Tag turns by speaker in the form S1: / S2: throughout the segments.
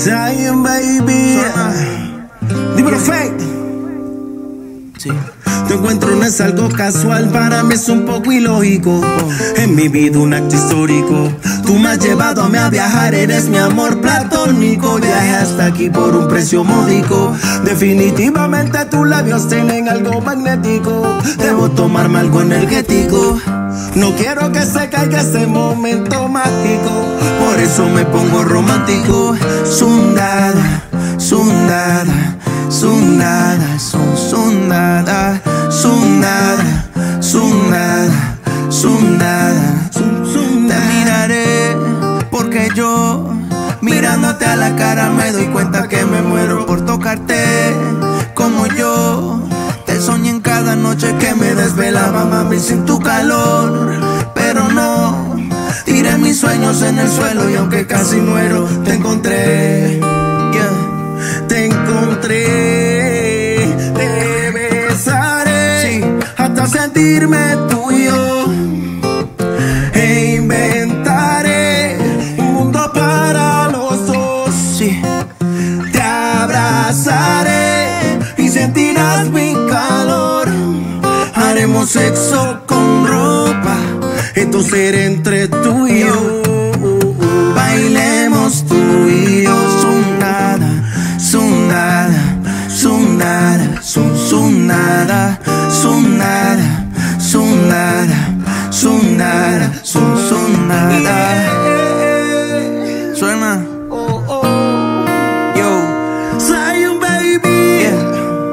S1: Zion, baby. Dímelo, Fake.
S2: Sí.
S1: Tu encuentro no es algo casual, para mí es un poco ilógico. En mi vida un acto histórico. Tú me has llevado a mí a viajar, eres mi amor platónico. Viajé hasta aquí por un precio módico. Definitivamente tus labios tienen algo magnético. Debo tomarme algo energético. No quiero que se caiga ese momento mágico. Por eso me pongo romántico. Sundada, sundada, sundada, sundada, sundada, sundada, sundada. Te miraré porque yo, mirándote a la cara, me doy cuenta que me muero por tocarte como yo. Te soñé en cada noche que me desvelaba, mami, sin tu calor. Pero no, tiré mis sueños en el suelo y aunque casi muero, te encontré, yeah. Te encontré, te besaré, sí, hasta sentirme tuyo. E inventaré un mundo para los dos, sí. Te abrazaré y sentirás mi calor. Haremos sexo con ropa, esto será entre tú y yo. Bailemos tú y yo. Sundada, sundada, sundada, sundada, sundada, sundada, sundada, sundada. Suena. Zion, baby. Yeah.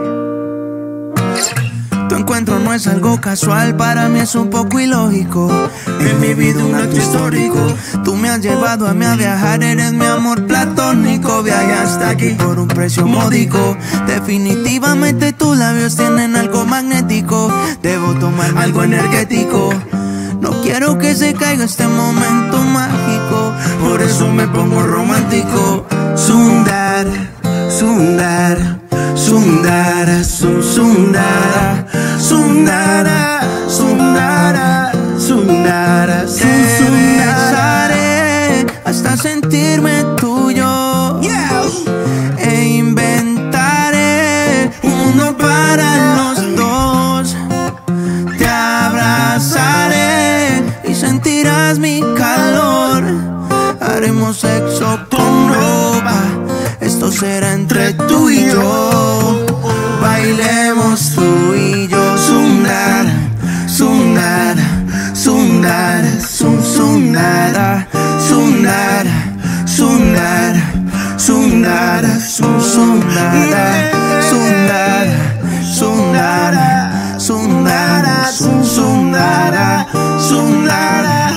S1: Tu encuentro no es algo casual, para mí es un poco ilógico. En mi vida un acto histórico. Tú me has llevado a mí a viajar, eres mi amor platónico. Viajé hasta aquí por un precio módico. Definitivamente tus labios tienen algo magnético. Debo tomar algo energético. No quiero que se caiga este momento mágico. Por eso me pongo romántico. Sundar, sundar, sundara, sundara, sundara, sundara, sundara, te besaré hasta sentirme tuyo, yeah. E inventaré un mundo para los dos. Te abrazaré y sentirás mi calor. Haremos sexo con ropa, esto será entre tú y yo. Bailemos tú y yo. Sundada, sundada, sundada, sundada, sundada, sundada, sundada, sundada, sundada, sundada, sundada, sundada, sundada,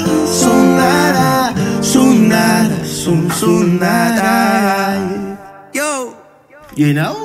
S1: sundada, sundada, sundada. Yo, you know.